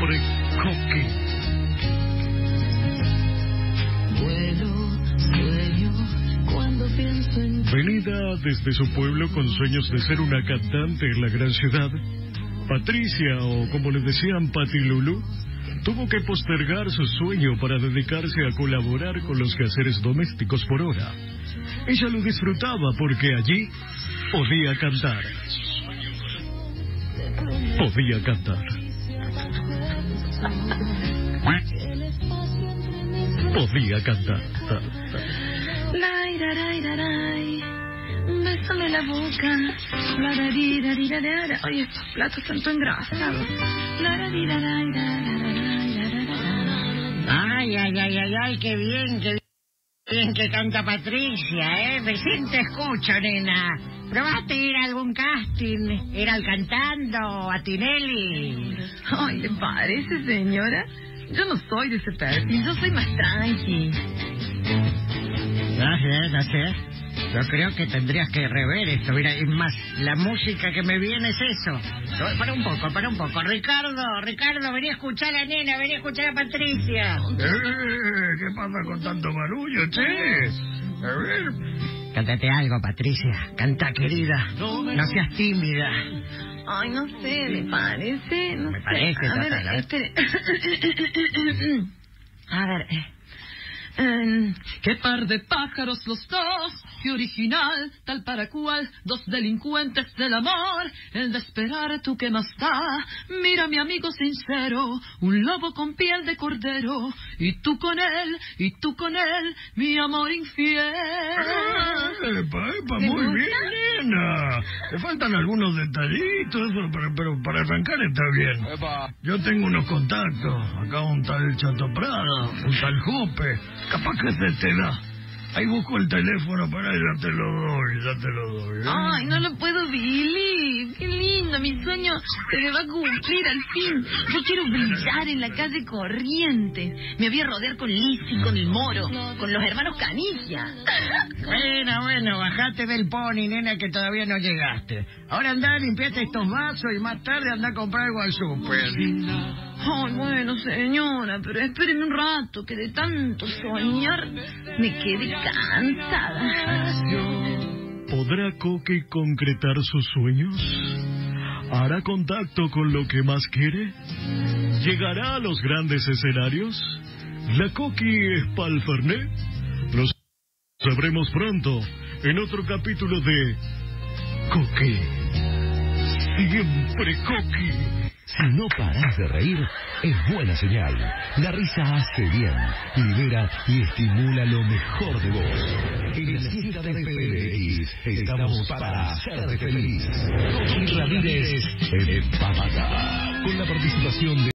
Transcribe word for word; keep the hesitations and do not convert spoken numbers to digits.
siempre Coqui. Venida desde su pueblo con sueños de ser una cantante en la gran ciudad, Patricia, o como le decían Patilulú, tuvo que postergar su sueño para dedicarse a colaborar con los quehaceres domésticos por hora. Ella lo disfrutaba porque allí podía cantar. Podía cantar. Podía cantar. Bésame la boca. Oye, estos platos están tan engrasados. Ay, ay, ay, ay, ay, qué bien, qué bien que canta Patricia, ¿eh? Recién te escucho, nena. ¿Probaste ir a algún casting? ¿Ir al cantando a Tinelli? Ay, ¿le parece, señora? Yo no soy de ese perfil, yo soy más tranqui. No sé, no sé. Yo creo que tendrías que rever esto. Mira, es más, la música que me viene es eso. Para un poco, para un poco. Ricardo, Ricardo, vení a escuchar a la nena, vení a escuchar a Patricia. Eh, ¿Qué pasa con tanto barullo, che? A ver. Cántate algo, Patricia. Canta, querida. No seas tímida. Ay, no sé, ¿le parece? No me sé. parece, A ver, tata, espere. A ver, eh. Um, Qué par de pájaros los dos, qué original, tal para cual, dos delincuentes del amor, el de esperar tú que más da, mira mi amigo sincero, un lobo con piel de cordero, y tú con él, y tú con él, mi amor infiel. Epa, epa, muy bien, nena. Te faltan algunos detallitos, pero, pero para arrancar está bien. Epa. Yo tengo unos contactos, acá un tal Chato Prada, un tal Jope. Capaz que se te da. Ahí busco el teléfono para ya te lo doy, ya te lo doy. ¿eh? Ay, no lo puedo, Billy. Qué lindo, mi sueño se me va a cumplir al fin. Yo quiero brillar en la calle Corrientes. Me voy a rodear con Lizzy, con el Moro, con los hermanos Canilla. Bueno, bueno, bajate del pony, nena, que todavía no llegaste. Ahora andá, limpiate estos vasos y más tarde andá a comprar algo al súper. Ay, bueno, señora, pero espéreme un rato, que de tanto soñar me quedé cansada. ¿Podrá Coqui concretar sus sueños? ¿Hará contacto con lo que más quiere? ¿Llegará a los grandes escenarios? ¿La Coqui es pa'l Fernet? Lo sabremos pronto en otro capítulo de Coqui. Siempre Coqui. Si no paras de reír, es buena señal. La risa hace bien, libera y estimula lo mejor de vos. En la fiesta de P L X estamos para hacerte feliz. Coqui Ramírez en Pamata, con la participación de